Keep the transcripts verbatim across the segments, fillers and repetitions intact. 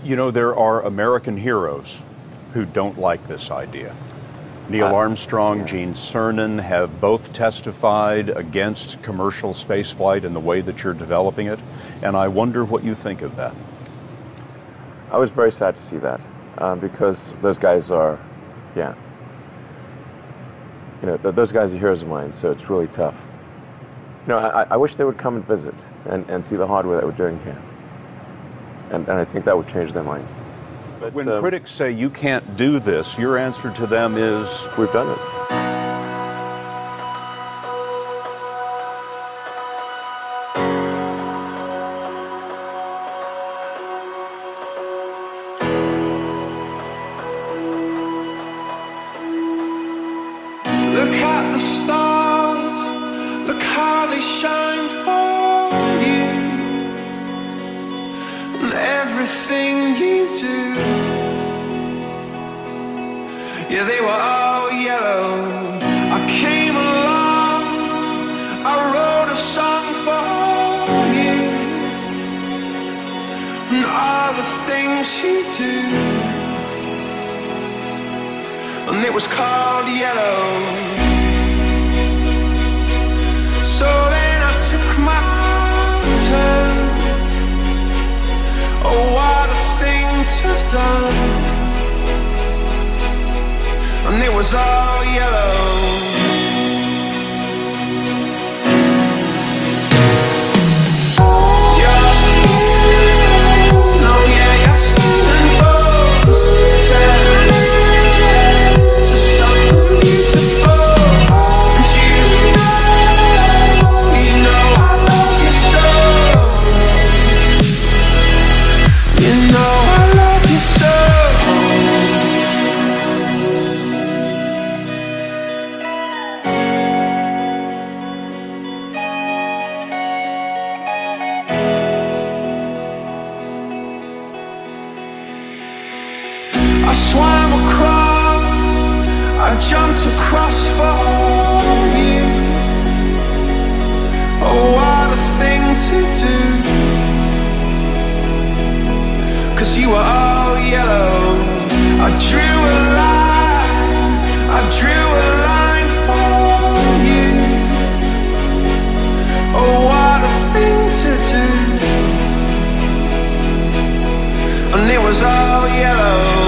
You know, there are American heroes who don't like this idea. Neil uh, Armstrong, yeah. Gene Cernan have both testified against commercial spaceflight and the way that you're developing it, and I wonder what you think of that. I was very sad to see that, um, because those guys are, yeah, you know, th those guys are heroes of mine, so it's really tough. You know, I, I wish they would come and visit and, and see the hardware that we're doing here, and, and I think that would change their mind. But, when um, critics say you can't do this, your answer to them is, we've done it. Look at the stars, look how they shine for you, and everything you do. Yeah, they were all yellow. I came along, I wrote a song for you, and all the things you do, and it was called Yellow. So then I took my turn. Oh, what a thing to have done. And it was all yellow. I swam across, I jumped across for you. Oh, what a thing to do, 'cause you were all yellow. I drew a line, I drew a line for you. Oh, what a thing to do, and it was all yellow.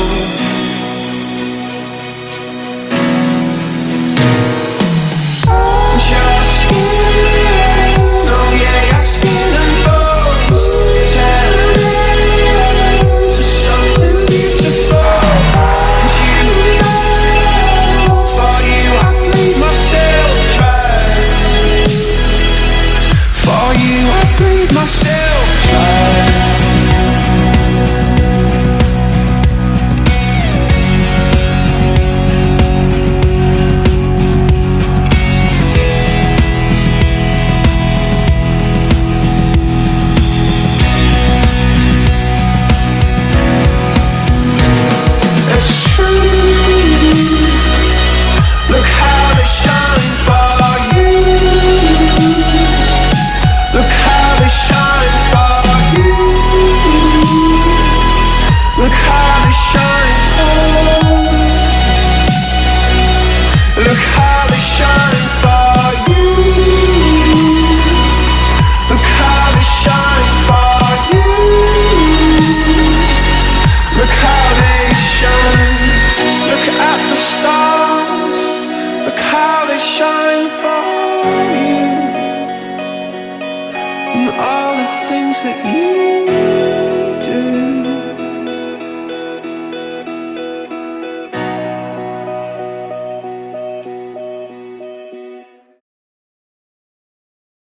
Shine for you, and all the things that you